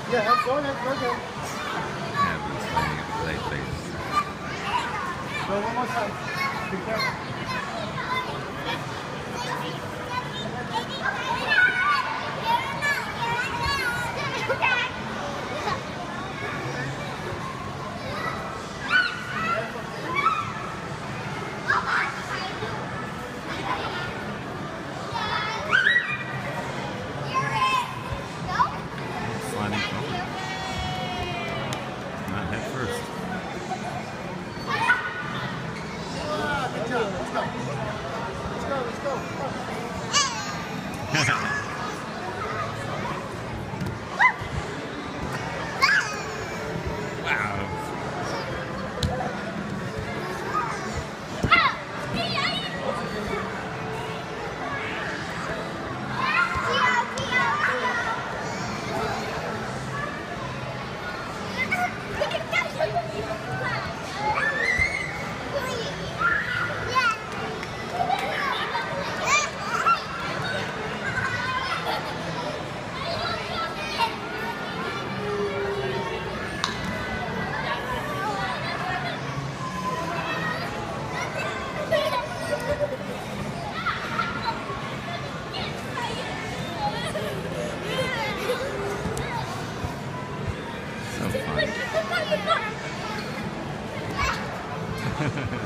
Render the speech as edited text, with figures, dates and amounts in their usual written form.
Yeah, go ahead, go ahead. Abby's playing a play face. Go one more time. Be careful. Sliding forward. Not head first. Good job. Let's go. Let's go, let's go. Wow. So fun.